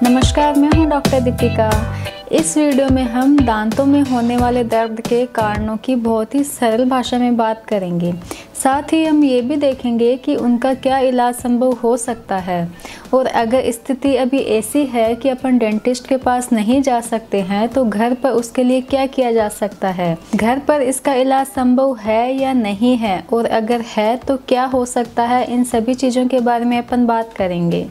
नमस्कार, मैं हूं डॉक्टर दीपिका। इस वीडियो में हम दांतों में होने वाले दर्द के कारणों की बहुत ही सरल भाषा में बात करेंगे। साथ ही हम ये भी देखेंगे कि उनका क्या इलाज संभव हो सकता है और अगर स्थिति अभी ऐसी है कि अपन डेंटिस्ट के पास नहीं जा सकते हैं तो घर पर उसके लिए क्या किया जा सकता है, घर पर इसका इलाज संभव है या नहीं है और अगर है तो क्या हो सकता है, इन सभी चीज़ों के बारे में अपन बात करेंगे।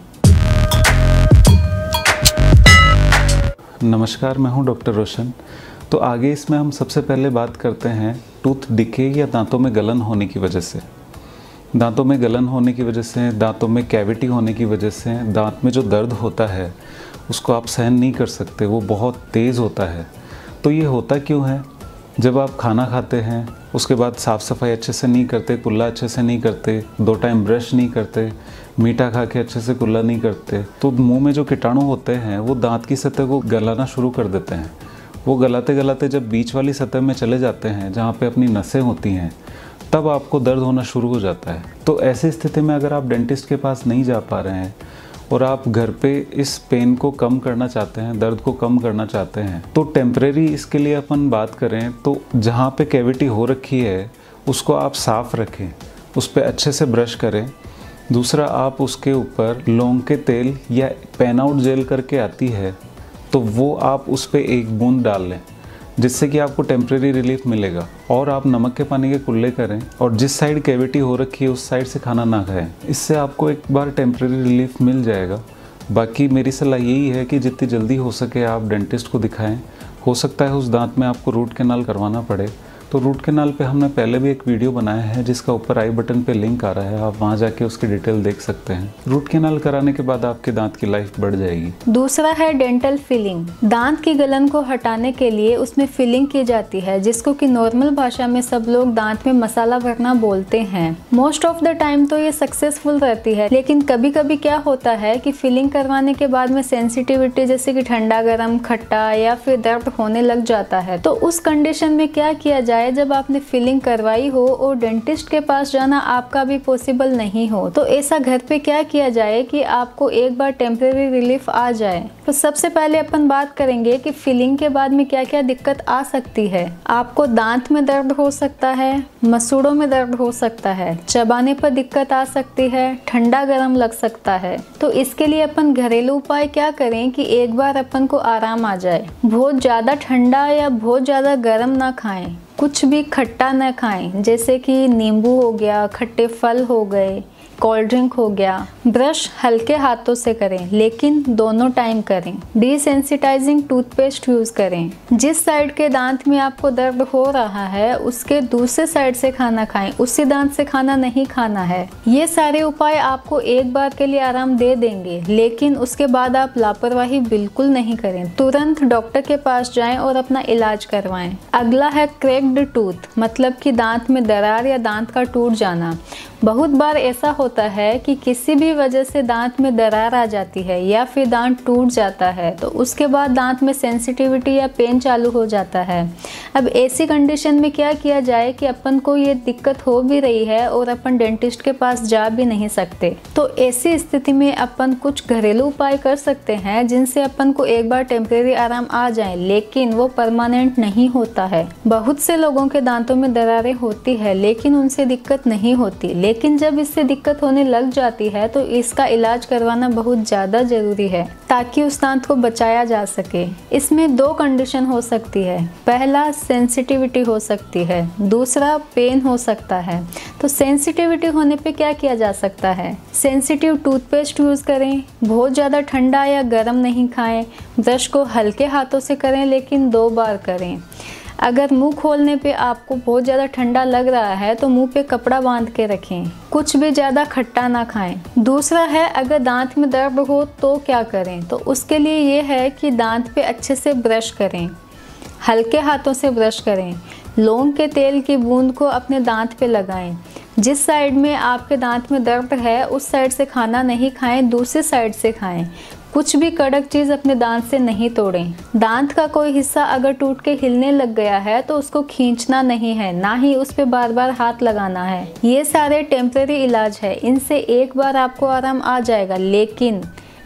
नमस्कार, मैं हूं डॉक्टर रोशन। तो आगे इसमें हम सबसे पहले बात करते हैं टूथ डिके या दांतों में गलन होने की वजह से। दांतों में गलन होने की वजह से, दांतों में कैविटी होने की वजह से दांत में जो दर्द होता है उसको आप सहन नहीं कर सकते, वो बहुत तेज़ होता है। तो ये होता क्यों है? जब आप खाना खाते हैं उसके बाद साफ़ सफाई अच्छे से नहीं करते, कुल्ला अच्छे से नहीं करते, 2 टाइम ब्रश नहीं करते, मीठा खा के अच्छे से कुल्ला नहीं करते, तो मुंह में जो कीटाणु होते हैं वो दांत की सतह को गलाना शुरू कर देते हैं। वो गलाते गलाते जब बीच वाली सतह में चले जाते हैं जहाँ पे अपनी नसें होती हैं, तब आपको दर्द होना शुरू हो जाता है। तो ऐसी स्थिति में अगर आप डेंटिस्ट के पास नहीं जा पा रहे हैं और आप घर पे इस पेन को कम करना चाहते हैं, दर्द को कम करना चाहते हैं, तो टेम्परेरी इसके लिए अपन बात करें तो जहाँ पे कैविटी हो रखी है उसको आप साफ़ रखें, उस पर अच्छे से ब्रश करें। दूसरा, आप उसके ऊपर लौंग के तेल या पेन आउट जेल करके आती है तो वो आप उस पर 1 बूंद डाल लें, जिससे कि आपको टेम्परेरी रिलीफ मिलेगा। और आप नमक के पानी के कुल्ले करें और जिस साइड कैविटी हो रखी है उस साइड से खाना ना खाएं। इससे आपको एक बार टेम्परेरी रिलीफ मिल जाएगा। बाकी मेरी सलाह यही है कि जितनी जल्दी हो सके आप डेंटिस्ट को दिखाएं। हो सकता है उस दांत में आपको रूट कैनाल करवाना पड़े, तो रूट कैनाल पे हमने पहले भी एक वीडियो बनाया है जिसका ऊपर आई बटन पे लिंक आ रहा है, आप वहाँ जाके उसकी डिटेल देख सकते हैं। रूट कैनाल कराने के बाद आपके दांत की लाइफ बढ़ जाएगी। दूसरा है डेंटल फिलिंग। दांत की गलन को हटाने के लिए उसमें फिलिंग की जाती है, जिसको कि नॉर्मल भाषा में सब लोग दांत में मसाला भरना बोलते हैं। मोस्ट ऑफ द टाइम तो ये सक्सेसफुल रहती है, लेकिन कभी कभी क्या होता है कि फिलिंग करवाने के बाद में सेंसिटिविटी जैसे कि ठंडा, गर्म, खट्टा या फिर दर्द होने लग जाता है। तो उस कंडीशन में क्या किया जाए, जब आपने फिलिंग करवाई हो और डेंटिस्ट के पास जाना आपका भी पॉसिबल नहीं हो, तो ऐसा घर पे क्या किया जाए कि आपको एक बार टेम्परेरी रिलीफ आ जाए। तो सबसे पहले अपन बात करेंगे कि फिलिंग के बाद में क्या क्या दिक्कत आ सकती है। आपको दांत में दर्द हो सकता है, मसूड़ों में दर्द हो सकता है, चबाने पर दिक्कत आ सकती है, ठंडा गर्म लग सकता है। तो इसके लिए अपन घरेलू उपाय क्या करें कि एक बार अपन को आराम आ जाए। बहुत ज़्यादा ठंडा या बहुत ज़्यादा गर्म ना खाएं, कुछ भी खट्टा न खाएं, जैसे कि नींबू हो गया, खट्टे फल हो गए, कोल्ड ड्रिंक हो गया। ब्रश हल्के हाथों से करें, लेकिन दोनों टाइम करें। डिसेंसिटाइजिंग टूथपेस्ट यूज करें। जिस साइड के दांत में आपको दर्द हो रहा है उसके दूसरे साइड से खाना खाएं, उसी दांत से खाना नहीं खाना है। ये सारे उपाय आपको एक बार के लिए आराम दे देंगे, लेकिन उसके बाद आप लापरवाही बिल्कुल नहीं करें। तुरंत डॉक्टर के पास जाएं और अपना इलाज करवाएं। अगला है क्रैक्ड टूथ, मतलब कि दांत में दरार या दांत का टूट जाना। बहुत बार ऐसा होता है कि किसी भी वजह से दांत में दरार आ जाती है या फिर दांत टूट जाता है, तो उसके बाद दांत में सेंसिटिविटी या पेन चालू हो जाता है। अब ऐसी कंडीशन में क्या किया जाए कि अपन को ये दिक्कत हो भी रही है और अपन डेंटिस्ट के पास जा भी नहीं सकते। तो ऐसी स्थिति में अपन कुछ घरेलू उपाय कर सकते हैं जिनसे अपन को एक बार टेम्परेरी आराम आ जाए, लेकिन वो परमानेंट नहीं होता है। बहुत से लोगों के दांतों में दरारें होती है लेकिन उनसे दिक्कत नहीं होती, लेकिन जब इससे दिक्कत होने लग जाती है तो इसका इलाज करवाना बहुत ज़्यादा ज़रूरी है ताकि उस दांत को बचाया जा सके। इसमें 2 कंडीशन हो सकती है। पहला, सेंसिटिविटी हो सकती है, दूसरा पेन हो सकता है। तो सेंसिटिविटी होने पे क्या किया जा सकता है? सेंसिटिव टूथपेस्ट यूज़ करें, बहुत ज़्यादा ठंडा या गर्म नहीं खाएं, ब्रश को हल्के हाथों से करें लेकिन 2 बार करें। अगर मुंह खोलने पे आपको बहुत ज़्यादा ठंडा लग रहा है तो मुंह पे कपड़ा बांध के रखें। कुछ भी ज़्यादा खट्टा ना खाएं। दूसरा है, अगर दांत में दर्द हो तो क्या करें? तो उसके लिए ये है कि दांत पे अच्छे से ब्रश करें, हल्के हाथों से ब्रश करें। लौंग के तेल की बूंद को अपने दांत पे लगाएं। जिस साइड में आपके दांत में दर्द है उस साइड से खाना नहीं खाएं, दूसरी साइड से खाएं। कुछ भी कड़क चीज़ अपने दांत से नहीं तोड़ें। दांत का कोई हिस्सा अगर टूट के हिलने लग गया है तो उसको खींचना नहीं है, ना ही उस पे बार बार हाथ लगाना है। ये सारे टेम्परेरी इलाज है, इनसे एक बार आपको आराम आ जाएगा, लेकिन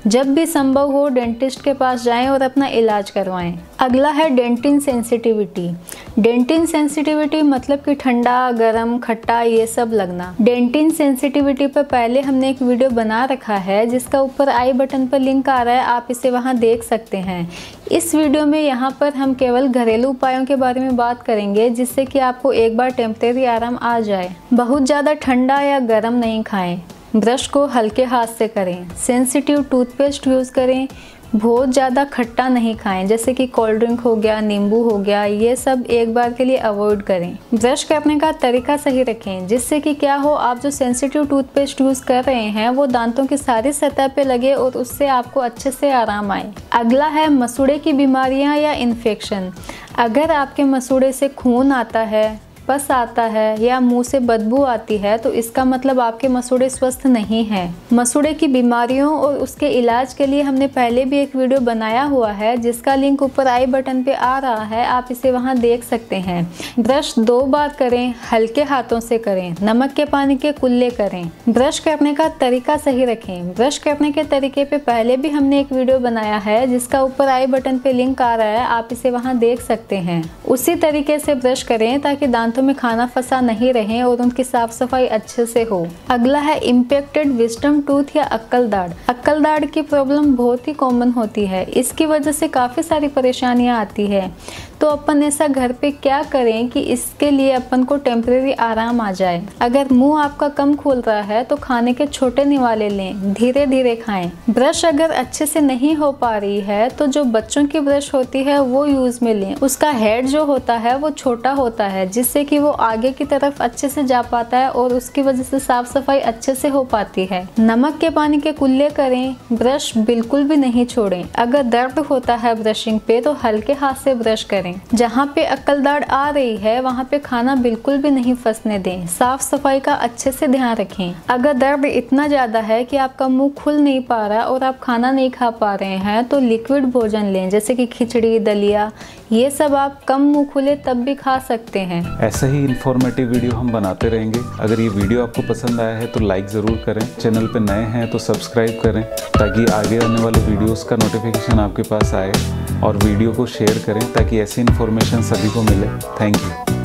जब भी संभव हो डेंटिस्ट के पास जाएं और अपना इलाज करवाएं। अगला है डेंटिन सेंसिटिविटी। डेंटिन सेंसिटिविटी मतलब कि ठंडा, गर्म, खट्टा ये सब लगना। डेंटिन सेंसिटिविटी पर पहले हमने एक वीडियो बना रखा है जिसका ऊपर आई बटन पर लिंक आ रहा है, आप इसे वहां देख सकते हैं। इस वीडियो में यहाँ पर हम केवल घरेलू उपायों के बारे में बात करेंगे जिससे कि आपको एक बार टेम्परेरी आराम आ जाए। बहुत ज़्यादा ठंडा या गर्म नहीं खाएं। ब्रश को हल्के हाथ से करें। सेंसिटिव टूथपेस्ट यूज़ करें। बहुत ज़्यादा खट्टा नहीं खाएं, जैसे कि कोल्ड ड्रिंक हो गया, नींबू हो गया, ये सब एक बार के लिए अवॉइड करें। ब्रश करने का तरीका सही रखें जिससे कि क्या हो, आप जो सेंसिटिव टूथपेस्ट यूज़ कर रहे हैं वो दांतों की सारी सतह पे लगे और उससे आपको अच्छे से आराम आए। अगला है मसूड़े की बीमारियां या इन्फेक्शन। अगर आपके मसूड़े से खून आता है, पस आता है या मुंह से बदबू आती है तो इसका मतलब आपके मसूड़े स्वस्थ नहीं हैं। मसूड़े की बीमारियों और उसके इलाज के लिए हमने पहले भी एक वीडियो बनाया हुआ है जिसका लिंक ऊपर आई बटन पे आ रहा है, आप इसे वहां देख सकते हैं। ब्रश 2 बार करें, हल्के हाथों से करें, नमक के पानी के कुल्ले करें। ब्रश करने का तरीका सही रखें। ब्रश करने के तरीके पे पहले भी हमने एक वीडियो बनाया है जिसका ऊपर आई बटन पे लिंक आ रहा है, आप इसे वहां देख सकते हैं। उसी तरीके से ब्रश करें ताकि दांतों में खाना फंसा नहीं रहे और उनकी साफ सफाई अच्छे से हो। अगला है इम्पेक्टेड विजडम टूथ या अक्कल दाढ़। अक्कल दाढ़ की प्रॉब्लम बहुत ही कॉमन होती है, इसकी वजह से काफ़ी सारी परेशानियां आती है। तो अपन ऐसा घर पे क्या करें कि इसके लिए अपन को टेम्परेरी आराम आ जाए। अगर मुंह आपका कम खुल रहा है तो खाने के छोटे निवाले लें, धीरे धीरे खाएं। ब्रश अगर अच्छे से नहीं हो पा रही है तो जो बच्चों की ब्रश होती है वो यूज में लें। उसका हेड जो होता है वो छोटा होता है जिससे कि वो आगे की तरफ अच्छे से जा पाता है और उसकी वजह से साफ सफाई अच्छे से हो पाती है। नमक के पानी के कुल्ले करें, ब्रश बिल्कुल भी नहीं छोड़ें। अगर दर्द होता है ब्रशिंग पे तो हल्के हाथ से ब्रश करें। जहाँ पे अक्कल दाढ़ आ रही है वहाँ पे खाना बिल्कुल भी नहीं फंसने दें। साफ सफाई का अच्छे से ध्यान रखें। अगर दर्द इतना ज्यादा है कि आपका मुंह खुल नहीं पा रहा और आप खाना नहीं खा पा रहे हैं तो लिक्विड भोजन लें, जैसे कि खिचड़ी, दलिया, ये सब आप कम मुंह खुले तब भी खा सकते हैं। ऐसे ही इंफॉर्मेटिव वीडियो हम बनाते रहेंगे। अगर ये वीडियो आपको पसंद आया है तो लाइक ज़रूर करें, चैनल पे नए हैं तो सब्सक्राइब करें ताकि आगे आने वाले वीडियोस का नोटिफिकेशन आपके पास आए, और वीडियो को शेयर करें ताकि ऐसी इन्फॉर्मेशन सभी को मिले। Thank you.